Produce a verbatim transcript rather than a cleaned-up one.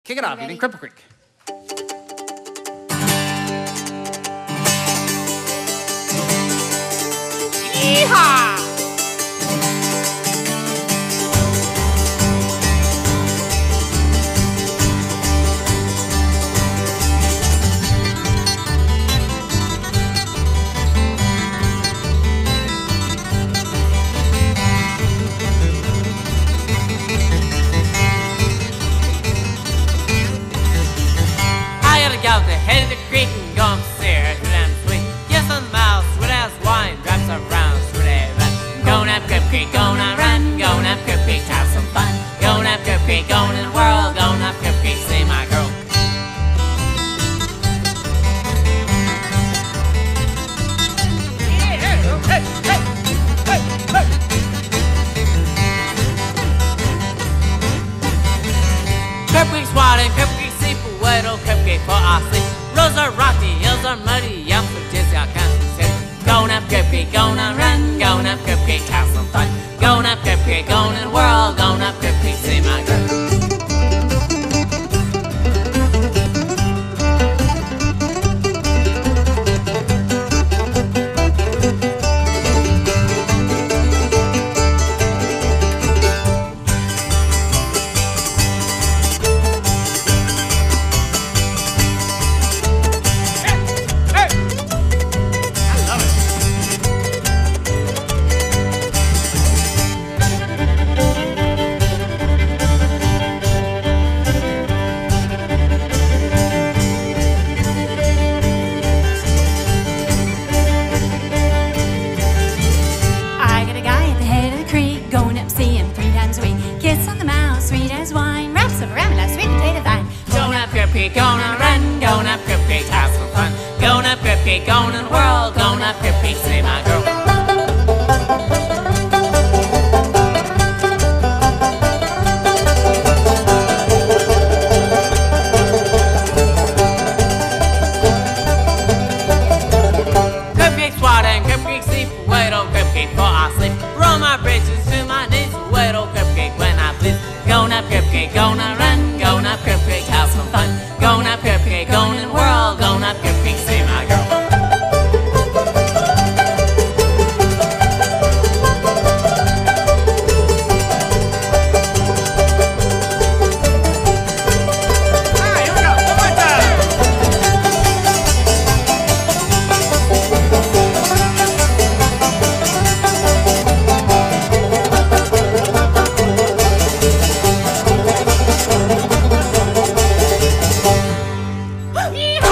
Kick it off, eating Cripple Creek. Yeehaw! Out the head of the creek and go upstairs, sweet and sweet. Yes, on the mouse, sweet as wine, drops around, sweet as run. Going up Cripple Creek, going on run, going up Cripple Creek, have some fun. Going up Cripple Creek, going in the world, going up Cripple Creek, see my girl. Yeah, hey, hey, hey, hey. Cripple Creek swatting, Cripple Creek sleep, wet old Cripple Creek for our sleep. Roads are rocky, hills are muddy, up for just I can't sit. Going up Cripple Creek, going on run, going up Cripple Creek, have some fun. Going up Cripple Creek, going in the world, going up Cripple Creek, see my girl. Going on run, going up Cripple Creek, have some fun. Going up Cripple Creek, going in the world, going up Cripple Creek, see my girl. Cripple Creek swatting, Cripple Creek sleep, wait on Cripple Creek for I sleep. Roll my bridges to my knees, wait on Cripple Creek when I please. Going up Cripple Creek, going on run, going up Cripple Creek, have some fun. Going up Cripple Creek, going in the world, going up Cripple Creek, see my girl. Alright, here we go, one more time. Yeehaw!